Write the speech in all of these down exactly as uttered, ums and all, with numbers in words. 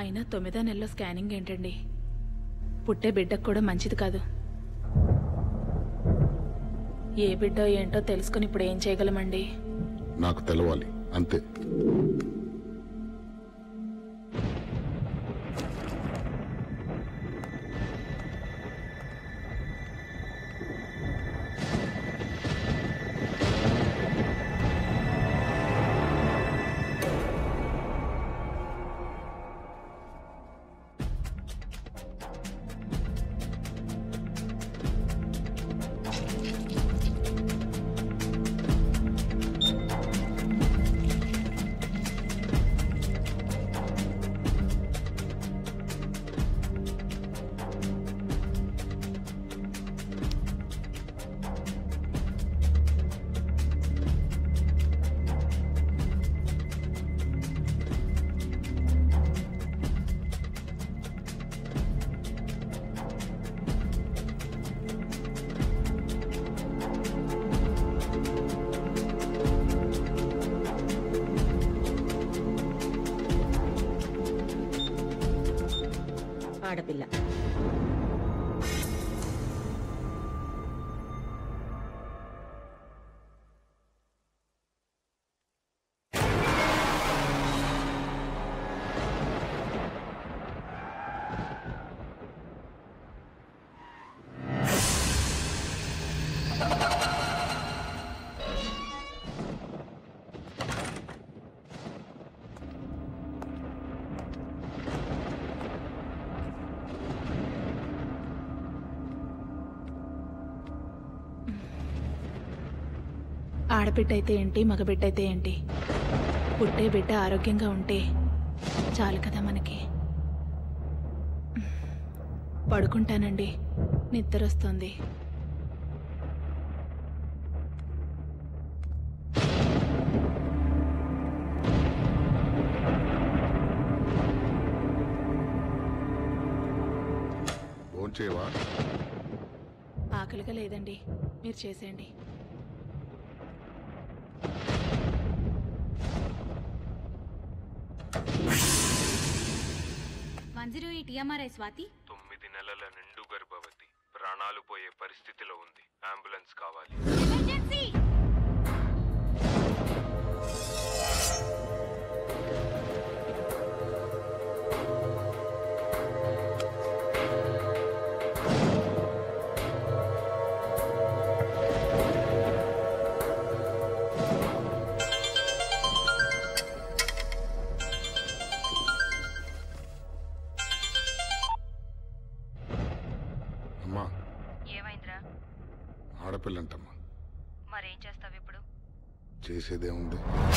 అయినా తొమ్మిదో నెలలో స్కానింగ్ ఏంటండి? పుట్టే బిడ్డకు కూడా మంచిది కాదు. ఏ బిడ్డో ఏంటో తెలుసుకుని ఇప్పుడు ఏం చేయగలమండి? నాకు తెలవాలి అంతే. ఆడపిల్ల. ఆడబిడ్డ అయితే ఏంటి, మగబిడ్డ అయితే ఏంటి, పుట్టే బిడ్డ ఆరోగ్యంగా ఉంటే చాలు కదా మనకి. పడుకుంటానండి, నిద్ర వస్తుంది. ఆకలిగా లేదండి, మీరు చేసేయండి. మంజరు ఈ టీఎంఆర్ఐ స్వాతి తొమ్మిది నెలల నిండు గర్భవతి, ప్రాణాలు పోయే పరిస్థితిలో ఉంది. అంబులెన్స్ కావాలి. ఎమర్జెన్సీ. ఏమైందిరా? ఆడపిల్లంటమ్మా. మరేం చేస్తావు ఇప్పుడు? చేసేదే ఉంది.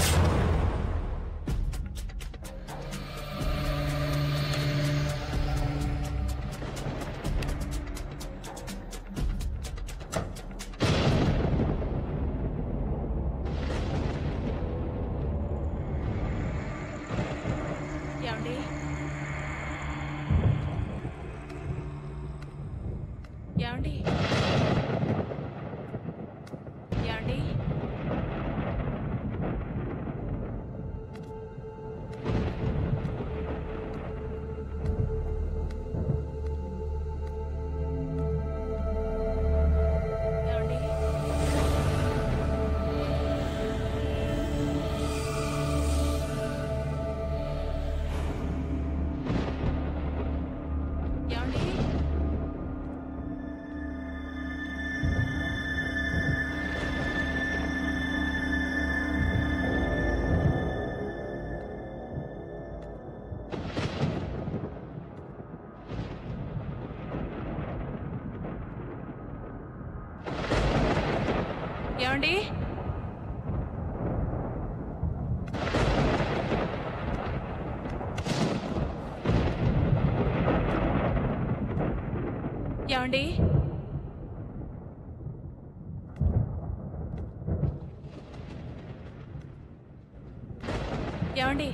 ఏమండి? ఏమండి? ఏమండి? ఏమండి? ఏమండి? ఏమండి?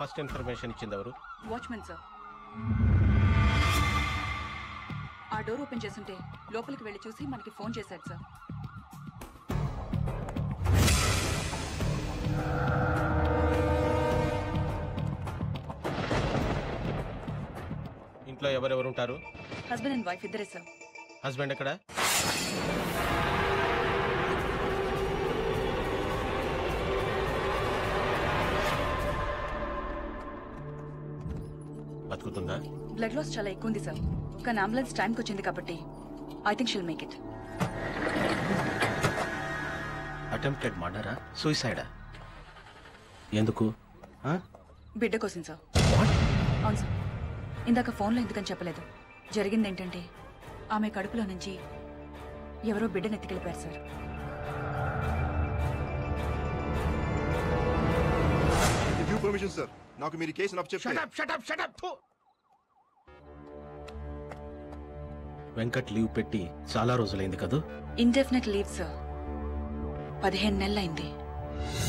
ఫస్ట్ ఇన్ఫర్మేషన్ ఇచ్చింది ఎవరు? Watchman sir. ఆ డోర్ ఓపెన్ చేస్తుంటే లోపలికి వెళ్ళి చూసి మనకి ఫోన్ చేశాడు సార్. ఇంట్లో ఎవరెవరు ఉంటారు? హస్బెండ్ అండ్ వైఫ్ ఇద్దరే సార్. హస్బెండ్ ఎక్కడ? బతుకుతుందా? బ్లడ్ లాస్ చాలా ఎక్కువ ఉంది సార్. కానీ అంబులెన్స్ టైంకి వచ్చింది కాబట్టి I think she'll make it. Attempted మర్డరా, సూసైడా? ఎందుకు? బిడ్డ కోసం సార్. అవును సార్. ఇందాక ఫోన్లో ఎందుకని చెప్పలేదు. జరిగింది ఏంటంటే ఆమె కడుపులో నుంచి ఎవరో బిడ్డను ఎత్తుకెళ్ళిపోయారు సార్. పర్మిషన్ సార్, నాకు మీరు కేసు నప్పు చెప్పండి. వెంకట్ లీవ్ పెట్టి చాలా రోజులైంది కదా? Indefinite leave sir. పదిహేను నెలలైంది.